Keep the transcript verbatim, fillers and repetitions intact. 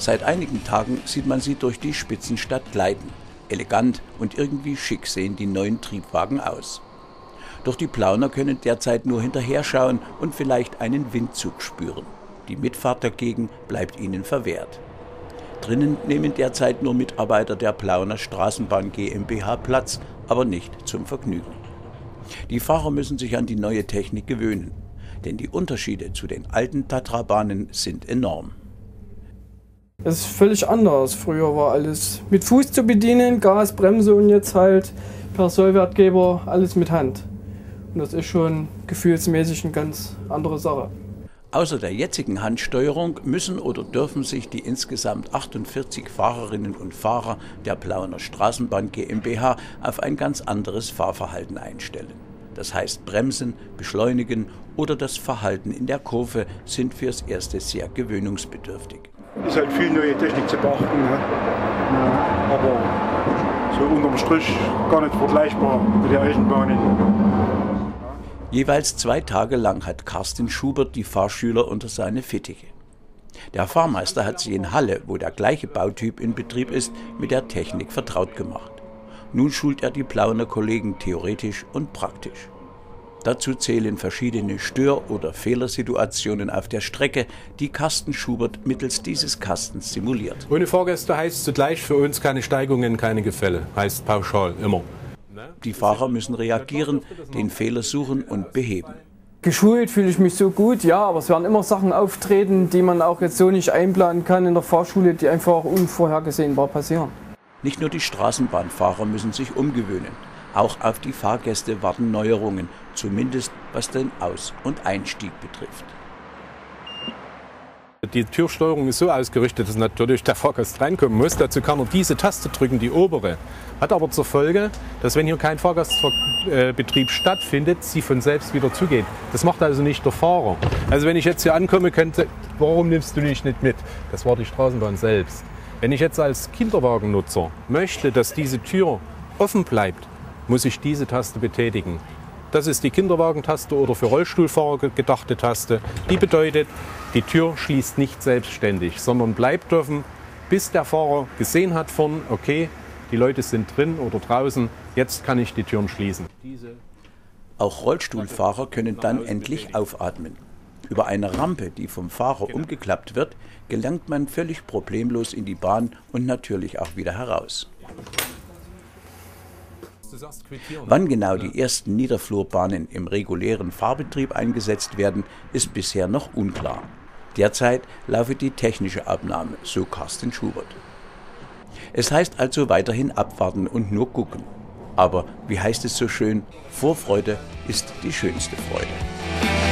Seit einigen Tagen sieht man sie durch die Spitzenstadt gleiten. Elegant und irgendwie schick sehen die neuen Triebwagen aus. Doch die Plauner können derzeit nur hinterher schauen und vielleicht einen Windzug spüren. Die Mitfahrt dagegen bleibt ihnen verwehrt. Drinnen nehmen derzeit nur Mitarbeiter der Plauner Straßenbahn GmbH Platz, aber nicht zum Vergnügen. Die Fahrer müssen sich an die neue Technik gewöhnen, denn die Unterschiede zu den alten Tatra-Bahnen sind enorm. Es ist völlig anders. Früher war alles mit Fuß zu bedienen, Gas, Bremse und jetzt halt per Sollwertgeber alles mit Hand. Und das ist schon gefühlsmäßig eine ganz andere Sache. Außer der jetzigen Handsteuerung müssen oder dürfen sich die insgesamt achtundvierzig Fahrerinnen und Fahrer der Plauner Straßenbahn GmbH auf ein ganz anderes Fahrverhalten einstellen. Das heißt, Bremsen, Beschleunigen oder das Verhalten in der Kurve sind fürs Erste sehr gewöhnungsbedürftig. Es ist halt viel neue Technik zu beachten, ne? Ja, aber so unterm Strich gar nicht vergleichbar mit der alten Bahnen. Jeweils zwei Tage lang hat Carsten Schubert die Fahrschüler unter seine Fittiche. Der Fahrmeister hat sie in Halle, wo der gleiche Bautyp in Betrieb ist, mit der Technik vertraut gemacht. Nun schult er die Plauner Kollegen theoretisch und praktisch. Dazu zählen verschiedene Stör- oder Fehlersituationen auf der Strecke, die Carsten Schubert mittels dieses Kastens simuliert. Ohne Fahrgäste heißt zugleich für uns keine Steigungen, keine Gefälle, heißt pauschal immer. Die Fahrer müssen reagieren, den Fehler suchen und beheben. Geschult fühle ich mich so gut, ja, aber es werden immer Sachen auftreten, die man auch jetzt so nicht einplanen kann in der Fahrschule, die einfach unvorhergesehenbar passieren. Nicht nur die Straßenbahnfahrer müssen sich umgewöhnen. Auch auf die Fahrgäste warten Neuerungen, zumindest was den Aus- und Einstieg betrifft. Die Türsteuerung ist so ausgerichtet, dass natürlich der Fahrgast reinkommen muss. Dazu kann er diese Taste drücken, die obere. Hat aber zur Folge, dass wenn hier kein Fahrgastbetrieb stattfindet, sie von selbst wieder zugeht. Das macht also nicht der Fahrer. Also wenn ich jetzt hier ankomme, könnte, warum nimmst du mich nicht mit? Das war die Straßenbahn selbst. Wenn ich jetzt als Kinderwagennutzer möchte, dass diese Tür offen bleibt, muss ich diese Taste betätigen. Das ist die Kinderwagentaste oder für Rollstuhlfahrer gedachte Taste. Die bedeutet, die Tür schließt nicht selbstständig, sondern bleibt offen, bis der Fahrer gesehen hat vorn, okay, die Leute sind drin oder draußen, jetzt kann ich die Türen schließen. Auch Rollstuhlfahrer können dann endlich aufatmen. Über eine Rampe, die vom Fahrer umgeklappt wird, gelangt man völlig problemlos in die Bahn und natürlich auch wieder heraus. Wann genau die ersten Niederflurbahnen im regulären Fahrbetrieb eingesetzt werden, ist bisher noch unklar. Derzeit laufe die technische Abnahme, so Carsten Schubert. Es heißt also weiterhin abwarten und nur gucken. Aber wie heißt es so schön, Vorfreude ist die schönste Freude.